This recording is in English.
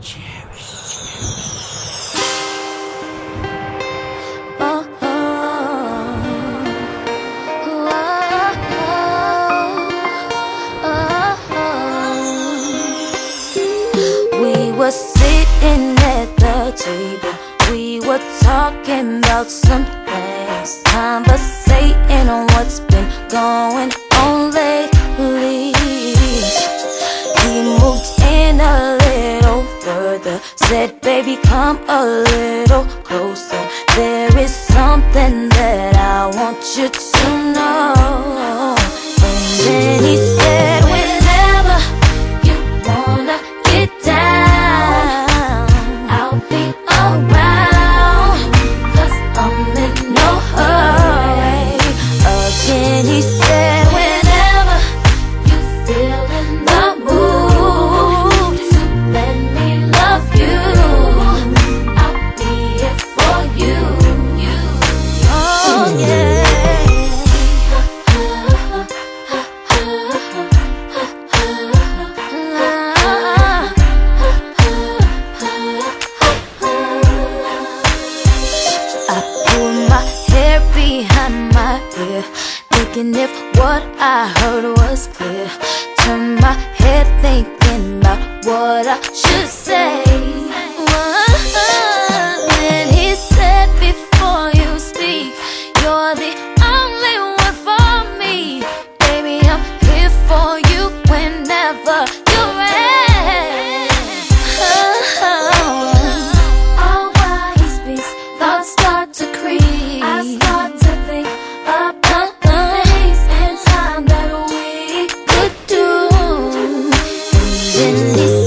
Cherish. Oh, oh, oh, oh. We were sitting at the table. We were talking about some things, conversating on what's been going on lately. He moved in a little further, said, baby, come a little closer. There is something that I want you to know. And then he said, whenever you wanna get down, I'll be around, 'cause I'm in no hurry. Again he said, whenever you feel in the mood to let me love you, I'll be here for you. Oh yeah. I pulled my hair behind my ear, thinking if what I heard was clear. Turn my head thinking about what I should say. And he said, before you speak, you're the only one for me. Baby, I'm here for you whenever you're ready. All while he speaks, thoughts start to creep. I start to think about the things and time that we could do. And then he